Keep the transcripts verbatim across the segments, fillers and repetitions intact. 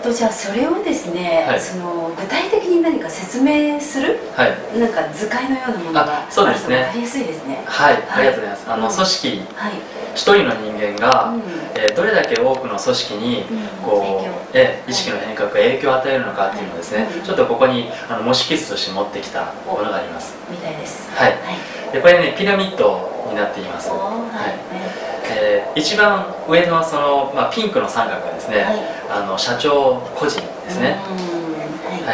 とじゃあそれをですね、はい、その具体的に何か説明する、はい、なんか図解のようなものがあると分かりやすいですね。 はい、ありがとうございます。あの組織、一人の人間が、えー、どれだけ多くの組織にこう、え意識の変革が影響を与えるのかっていうのをですね、ちょっとここにあの模式図として持ってきたものがあります。 みたいです。 はい。でこれねピラミッドになっています。はいえー、一番上のその、まあ、ピンクの三角がですね、はい、あの社長個人ですね。はい、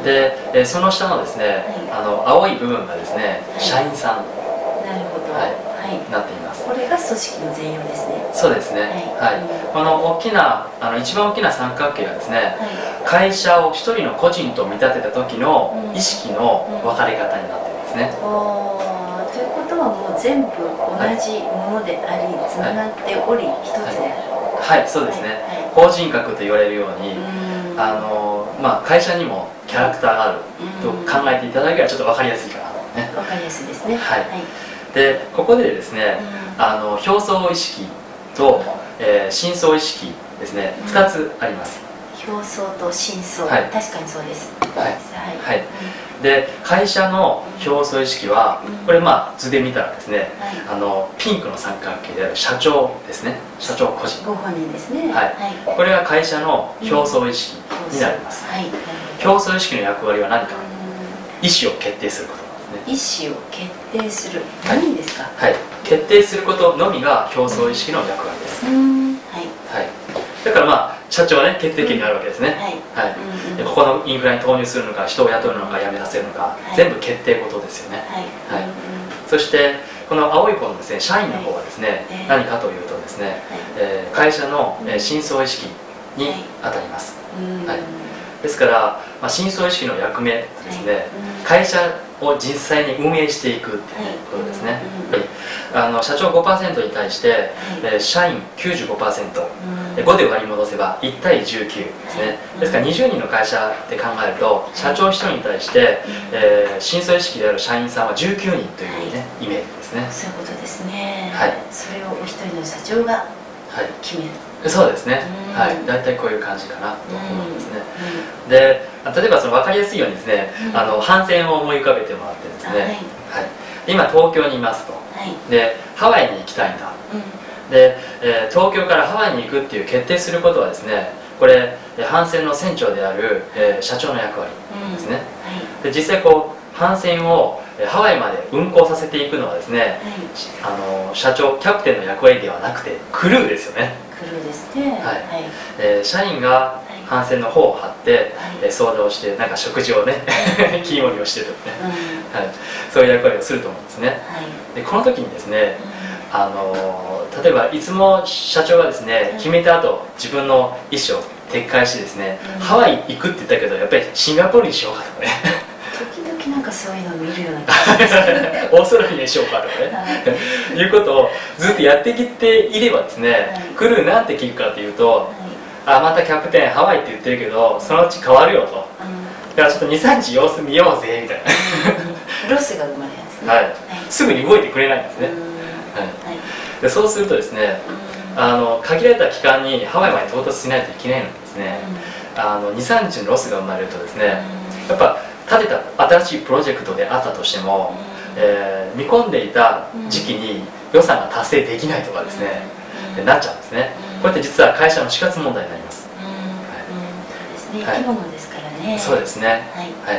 で、えー、その下のですね、はい、あの青い部分がですね、はい、社員さん、 なるほど、 はいはい、なっています。 これが組織の全容ですね。 そうですね。はい。はい、この大きなあの一番大きな三角形がですね、はい、会社を一人の個人と見立てた時の意識の分かれ方になっているんですね。 うんうんということはもう全部同じものであり、つながっており、一つである。 はい、はい、そうですね。法人格と言われるように、あのまあ会社にもキャラクターがあると考えていただければちょっと分かりやすいかなとね。 分かりやすいですね。 はい。でここでですね、あの表層意識と、えー、深層意識ですね、ふたつあります。 表層と深層、はい、確かにそうです。 はい。はい。で会社の表層意識は、これまあ図で見たらですね、あのピンクの三角形である社長ですね、社長個人、 ご本人ですね。 はい。これが会社の表層意識になります。表層意識の役割は何か、意思を決定することなんですね。 意思を決定する、何ですか。 はい。決定することのみが表層意識の役割です。はい。はい。だからまあ社長はね決定権があるわけですね。はい。でここのインフラに投入するのか、人を雇うのか、辞めさせるのか、はい、全部決定事ですよね。はい。はい、そしてこの青い方のですね社員の方はですね、はい、何かというとですね、はい、えー、会社の、えー、深層意識にあたります。はい。ですから、まあ、深層意識の役目ですね、はい、会社を実際に運営していくっていうことですね。はい、あの社長 ごパーセント に対して、はい、えー、社員 きゅうじゅうごパーセント、ごで割り戻せばいち対じゅうきゅうですね。ですからにじゅうにんの会社で考えると、社長ひとりに対して、えー、深層意識である社員さんはじゅうきゅうにんというね、はい、イメージですね。 そういうことですね。 はい。 それをお一人の社長が決める。 はい、そうですね。はい。大体こういう感じかなと思うんですね。で、例えばその分かりやすいようにですね、あの帆船を思い浮かべてもらってですね、はい。はい、今東京にいますと。はい、で、ハワイに行きたいんだ。で、えー、東京からハワイに行くっていう決定することはですね、これ帆船の船長である、えー、社長の役割ですね。うん、はい、で実際こう帆船をハワイまで運航させていくのはですね、はい、あの社長キャプテンの役割ではなくてクルーですよね。 クルーですね。はい。 えー、社員が帆船の方を張って、はい、相談をしてなんか食事をね切り盛りをしてるとかね、うん、はい、そういう役割をすると思うんですね。はい、でこの時にですね、うん、あの例えばいつも社長がですね、うん、決めた後自分の意思を撤回してですね、うん、ハワイ行くって言ったけどやっぱりシンガポールにしようかとかね時々なんかそういうのを見るような気がしますねオーストラリアにしようかとかね、はい、いうことをずっとやってきていればですね、はい、クルーなんて聞くかというと、はい、あまたキャプテンハワイって言ってるけどそのうち変わるよと、うん、だからちょっとにさんにち様子見ようぜみたいなロスが生まれますね、 はいはい、すぐに動いてくれないんですね、はい、でそうするとですね、あの限られた期間にハワイまで到達しないといけないのにですね、あのにさんにちのロスが生まれるとですね、やっぱ立てた新しいプロジェクトであったとしても、えー、見込んでいた時期に予算が達成できないとかですね、でなっちゃうんですね。これって実は会社の死活問題になります。 そうですね、生き物ですからね。 そうですね、はい、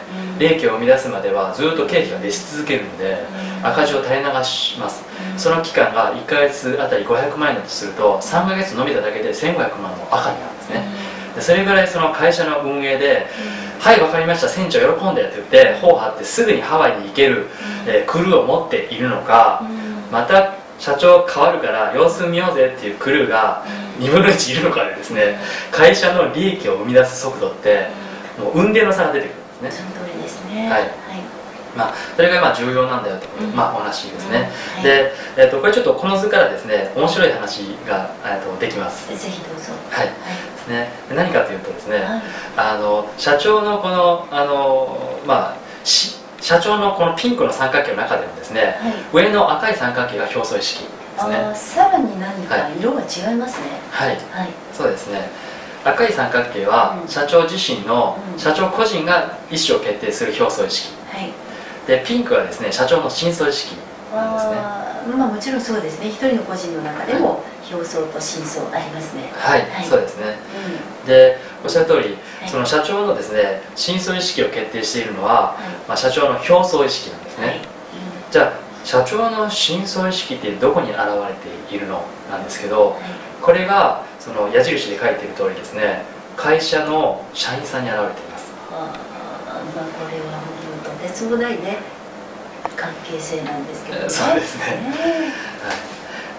利益を生み出すまではずっと経費が出し続けるので赤字を垂れ流します。その期間がいっかげつあたりごひゃくまんえんだとするとさんかげつ伸びただけでせんごひゃくまんの赤になるんですね。でそれぐらいその会社の運営で「はい分かりました、船長喜んで」って言って頬を張ってすぐにハワイに行ける、えー、クルーを持っているのか、また社長変わるから様子見ようぜっていうクルーがにぶんのいちいるのかでですね、会社の利益を生み出す速度ってもう雲泥の差が出てくるんですね。 その通りですね。 はい、まあ、それがまあ重要なんだよという、まあ、お話ですね。で、えー、とこれちょっとこの図からですね面白い話が、えー、とできます。 ぜひどうぞ。 はい、ですね。何かというとですね、はい、あの社長のこのあのまあし社長のこのピンクの三角形の中でもですね、はい、上の赤い三角形が表層意識ですね。 あ、さらに何か色が違いますね。 はい、はい、そうですね。 赤い三角形は社長自身の、社長個人が意思を決定する表層意識、はい、でピンクはですね社長の深層意識なんですね。 まあもちろんそうですね。一人の個人の中でも表層と深層ありますね。 はい、はい、そうですね。うん、でおっしゃる通り、はい、その社長のですね深層意識を決定しているのは、はい、まあ社長の表層意識なんですね。はい、うん、じゃあ社長の深層意識ってどこに現れているのなんですけど、はい、これがその矢印で書いている通りですね、会社の社員さんに現れています。 ああ、まあこれはもうとてつもないね関係性なんですけどね。 そうですね。はい、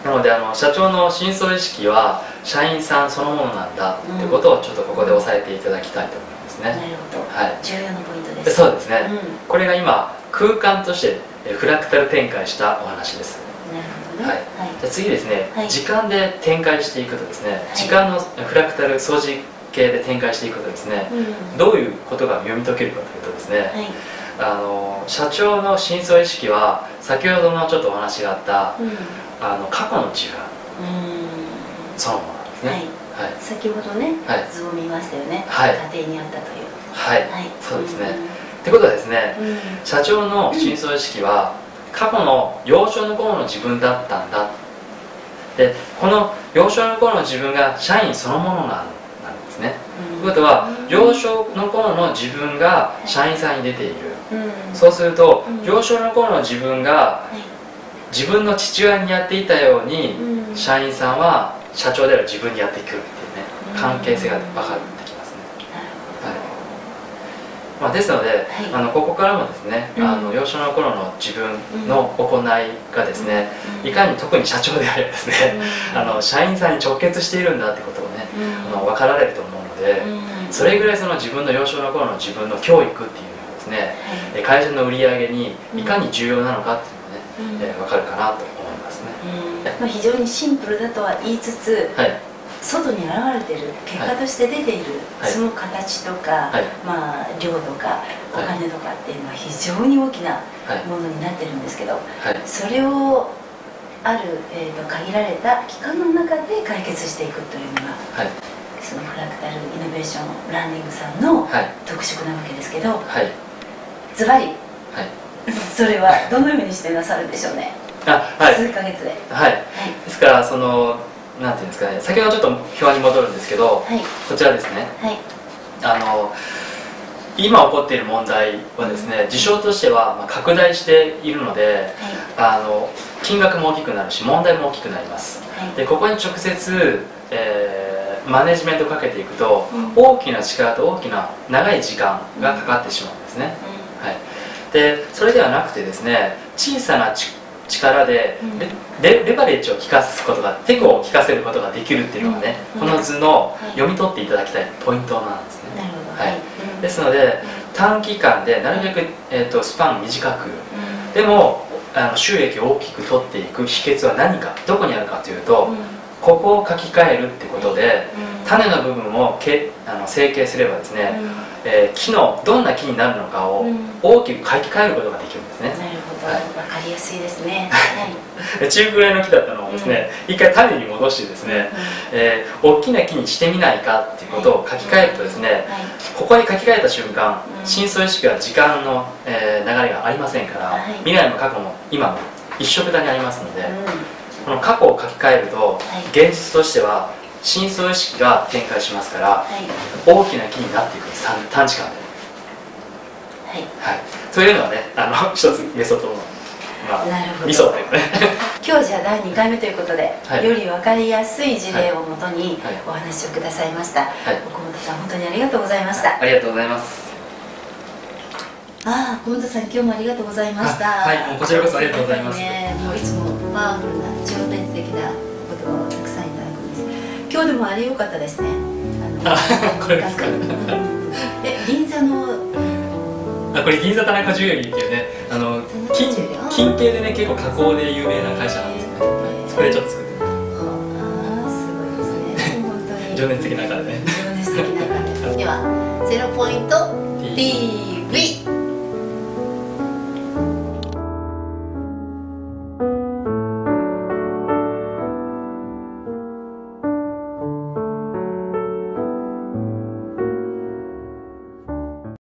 なのであの社長の深層意識は社員さんそのものなんだということをちょっとここで押さえていただきたいと思いますね。 なるほど。はい、重要なポイントです。 そうですね。うん、これが今空間としてフラクタル展開したお話です。 なるほどね。はい。 じゃあ次ですね、はい、時間で展開していくとですね、はい、時間のフラクタル相似形で展開していくとですね、うん、どういうことが読み解けるかというとですね、はい、あの社長の深層意識は先ほどのちょっとお話があった、うん、あの過去の自分そのものなんですね。はいはい、先ほどね、はい、図を見ましたよね、 はい、 家庭にあったという。 はい、はい、そうですね。ってことはですね、うん、社長の深層意識は過去の幼少の頃の自分だったんだ。でこの幼少の頃の自分が社員そのものなんですね。と、うん、いうことは幼少の頃の自分が社員さんに出ている、うん、そうすると、うん、幼少の頃の自分が自分の父親にやっていたように、うん、社員さんは社長である自分にやっていくっていうね関係性が分かってきますね。はい、まあ、ですので、はい、あのここからもですね、うん、あの幼少の頃の自分の行いがですね、うん、いかに特に社長であればですね、うん、あの社員さんに直結しているんだってことをね、うん、あの分かられると思うので、うん、それぐらいその自分の幼少の頃の自分の教育っていうのがですね、はい、会社の売り上げにいかに重要なのかっていうのがね、うん、えー、分かるかなと思いますね。 うん、まあ、非常にシンプルだとは言いつつ、はい、外に現れている結果として出ている、はい、その形とか、はい、まあ、量とかお金とかっていうのは非常に大きなものになってるんですけど、はい、それをある、えー、と限られた期間の中で解決していくというのが、はい、そのフラクタルイノベーションランディングさんの特色なわけですけど、ズバリそれはどのようにしてなさるんでしょうね。あ、はい、数ヶ月で。 はい、はい、ですからそのなんていうんですかね、先ほどちょっと表に戻るんですけど、はい、こちらですね、はい、あの今起こっている問題はですね、事象としてはまあ拡大しているので、はい、あの金額も大きくなるし問題も大きくなります。はい、でここに直接、えー、マネジメントをかけていくと、うん、大きな力と大きな長い時間がかかってしまうんですね。うん、はい、でそれではなくてですね、小さな力で レ, レバレッジを効かすことが、テコを効かせることができるっていうのがね、うん、この図の読み取っていただきたいポイントなんですね。はい、ですので短期間でなるべく、えー、とスパン短く、うん、でもあの収益を大きく取っていく秘訣は何か、どこにあるかというと、うん、ここを書き換えるってことで、うん、種の部分をけあの成形すればですね、うん、えー、木のどんな木になるのかを大きく書き換えることができるんですね。 なるほど、はい、分かりやすいですね。はい、 中ぐらいの木だったのをですね、うん、一回種に戻してですね、うん、えー、大きな木にしてみないかっていうことを書き換えるとですね、はい、ここに書き換えた瞬間、うん、深層意識は時間の、えー、流れがありませんから、はい、未来も過去も今も一緒くたにありますので、うん、この過去を書き換えると、はい、現実としては深層意識が展開しますから、はい、大きな木になっていくんです、短時間で。はい、はい、そういうのはね、あの一つメソッドの、まあ、ミソというかね今日じゃあだいにかいめということで、はい、より分かりやすい事例をもとにお話をくださいました。はい、岡本さん、本当にありがとうございました。 ありがとうございます。 ああ、岡本さん、今日もありがとうございました。 はい、もうこちらこそありがとうございます。 ね、もういつもパワフルな超伝的な言葉をたくさんいただくんです。今日でもあれ良かったですね。 あのこれですか。 え、銀座のあ、これ銀座田中ジュエリーっていうね、あの金金系でね、結構加工で有名な会社なんですね。そこでちょっと作って。ああ、すごいですね。本当に情熱的な方でね。 情熱的な方で。ではゼロポイント T。